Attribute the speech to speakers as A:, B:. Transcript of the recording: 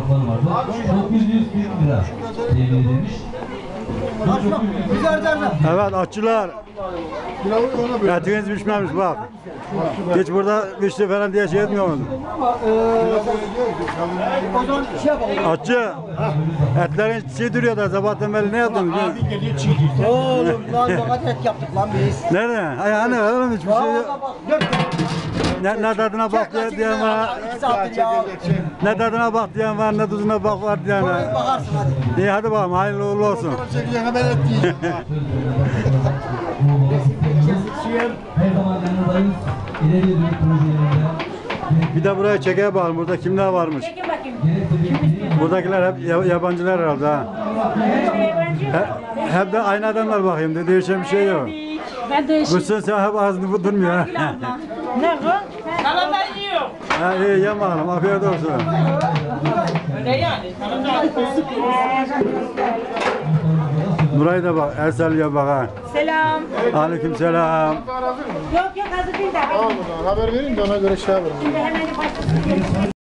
A: tabakları vardı. 940 lira temin edilmiş.
B: Evet aççılar. Etiniz pişmemiş bak. Hiç burada pişti falan diye şey etmiyor musun? Aççı. Etlerin çiğ duruyor da sabahtan beri ne yaptın?
C: Oğlum lan bak et yaptık lan biz.
B: Nerede? Ay hani oğlum hiçbir şey yok. Ne tadına bak diyen var. Ne tadına bak diyen var, ne tuzuna bak var diyen var.
C: Bakarsın hadi.
B: İyi hadi bakalım hayırlı uğurlu olsun.
A: Her zaman yanındayız. İleri bir projelerinde.
B: Bir de buraya çekeye bakalım. Burada kimler varmış?
D: Çekin bakayım.
B: Buradakiler hep yabancılar herhalde ha. Hep de aynı adamlar bakayım. Değişen bir şey yok.
D: Ben de
B: Kuşsun sen hep ağzını durmuyor ha.
D: ne bu?
E: Salata yiyor.
B: Ha iyi yem bakalım. Afiyet olsun.
E: Ne yani? Salata
B: Nuray'a da bak. Ersel bak ha.
D: Selam.
B: Aleyküm selam.
D: Yok hazır değil de.
F: Haber verin de ona göre şey yapalım.
D: Hemen başlasın.